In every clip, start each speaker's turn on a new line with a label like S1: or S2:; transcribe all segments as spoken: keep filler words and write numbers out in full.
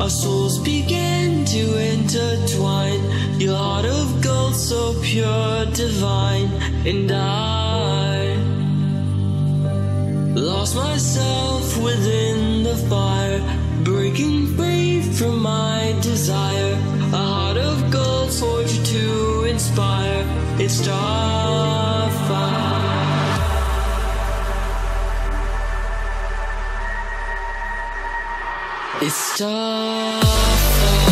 S1: our souls began to intertwine. Your heart of gold, so pure, divine. And I lost myself within the fire, breaking free from my desire. A heart of gold forged to inspire. It's Starfire. It's Starfire.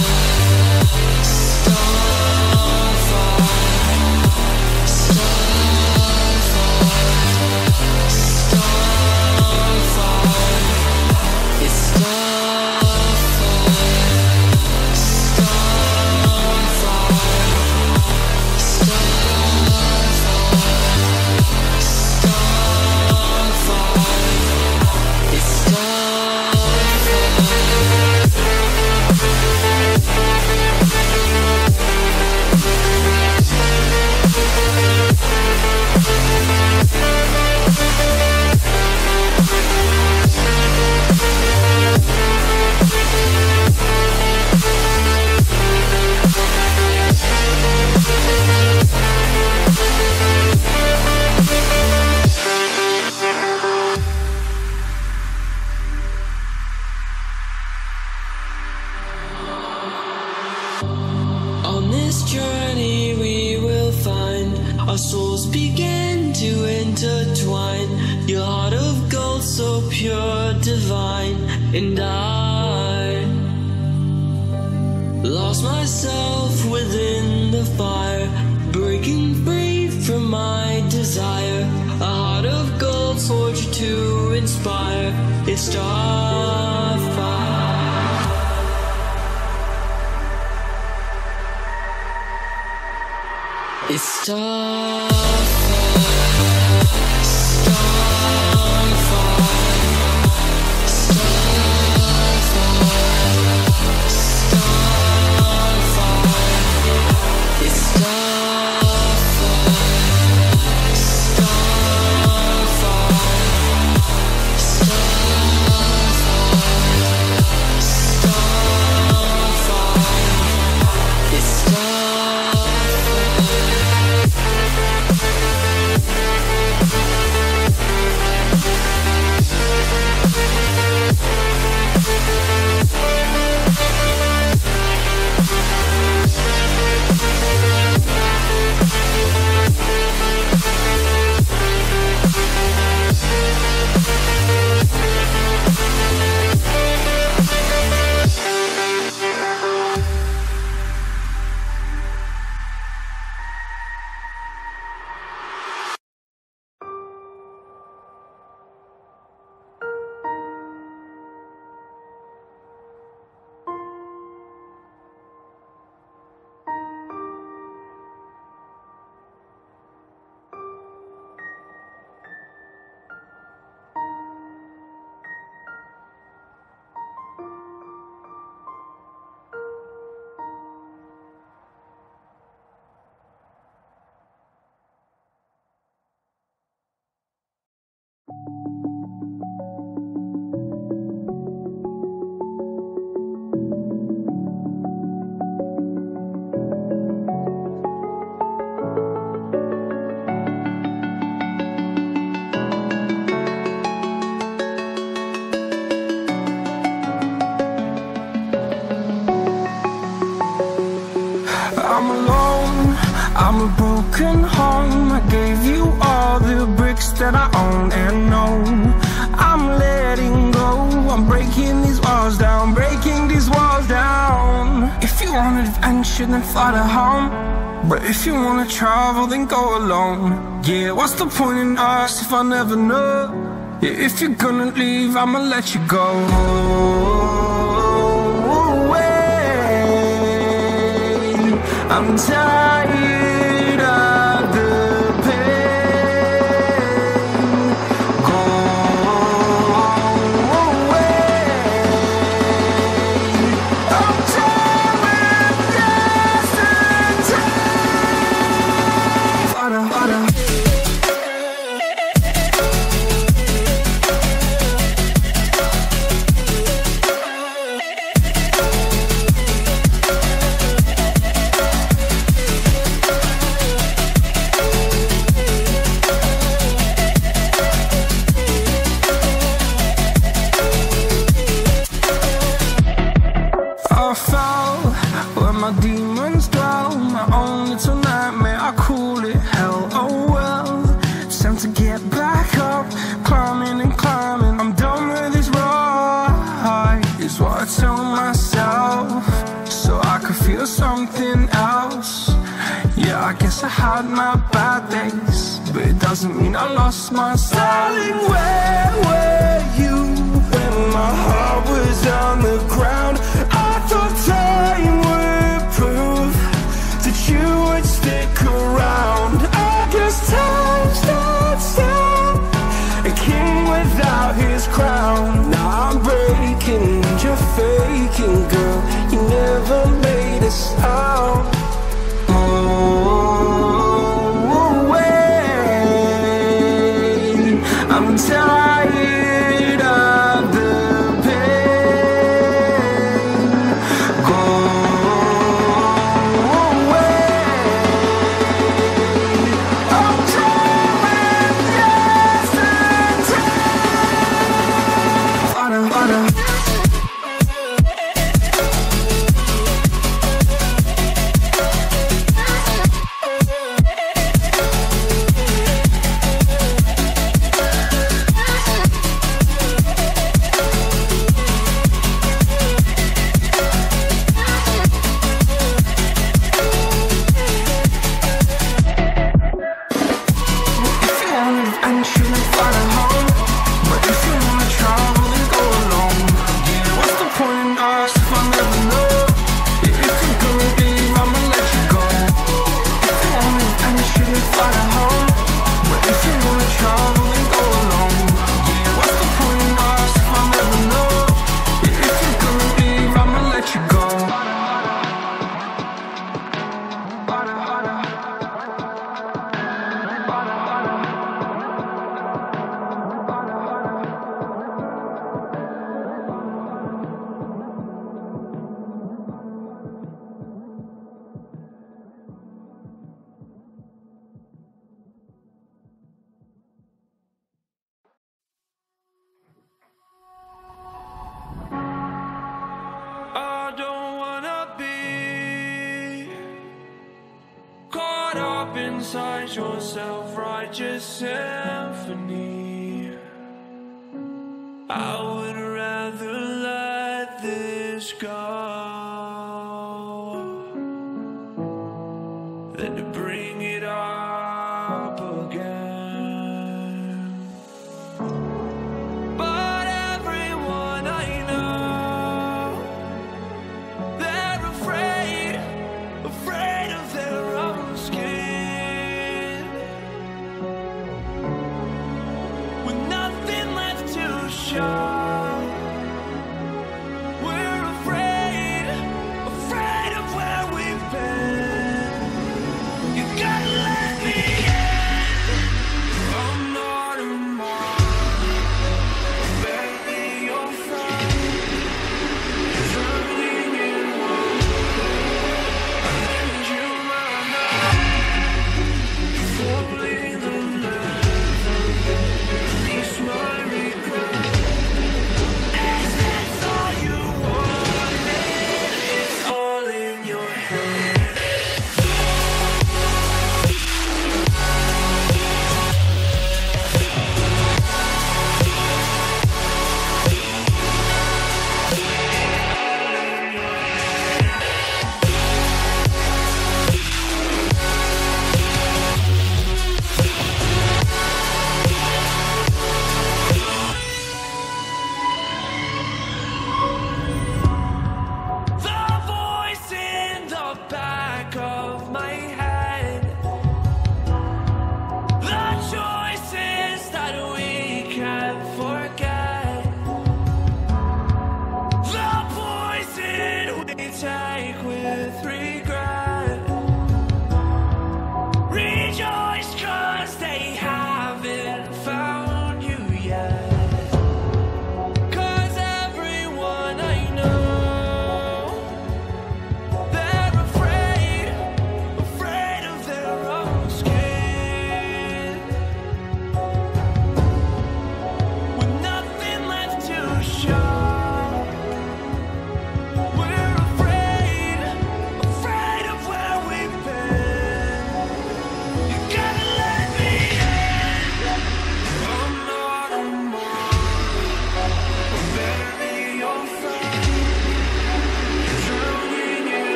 S1: On this journey we will find our souls begin to intertwine. Your heart of gold, so pure, divine. And I lost myself within the fire, breaking free from my desire. A heart of gold forged to inspire. It's Starfire. It's Starfire.
S2: I'm alone, I'm a broken home. I gave you all the bricks that I own and know. I'm letting go, I'm breaking these walls down, breaking these walls down. If you want adventure, then fly to home. But if you wanna travel, then go alone. Yeah, what's the point in us if I never know? Yeah, if you're gonna leave, I'ma let you go. I'm tired of the pain. Go away. I'm tired with yesterday. Harder, harder. demons dwell, my own little nightmare, I call it hell. Oh well, it's time to get back up, climbing and climbing. I'm done with this ride, is what I tell myself, so I could feel something else. Yeah, I guess I had my bad days, but it doesn't mean I lost my style. Darling, where were you when my heart was on the ground? I thought time would prove that you would stick around. I guess time stood still, a king without his crown. Now I'm breaking, you're faking, girl, you never made a sound. I'm tired of the pain. Go away. I'm dreaming yesterday. Water, water. Inside your self-righteous symphony, I would rather let this go.